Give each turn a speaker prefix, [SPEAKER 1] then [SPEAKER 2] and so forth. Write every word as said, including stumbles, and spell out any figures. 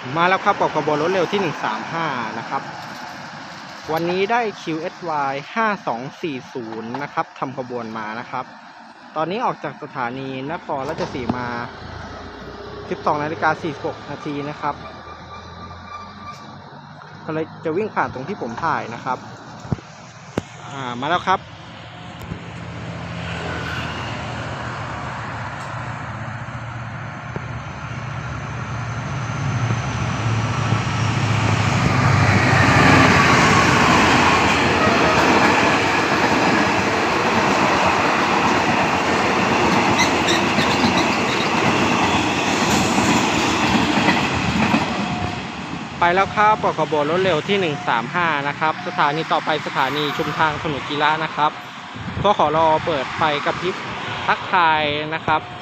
[SPEAKER 1] มาแล้วครับกับขบวนรถเร็วที่หนึ่งสามห้านะครับวันนี้ได้ คิว เอส วาย ห้าสองสี่ศูนย์นะครับทำขบวนมานะครับตอนนี้ออกจากสถานีนครราชสีมา สิบสองนาฬิกาสี่สิบหกนาทีนะครับก็เลยจะวิ่งผ่านตรงที่ผมถ่ายนะครับอ่ามาแล้วครับไปแล้วครับกับขบวนรถเร็วที่หนึ่งสามห้านะครับสถานีต่อไปสถานีชุมทางถนนกีฬานะครับก็ขอรอเปิดไฟกระพริบทักทายนะครับ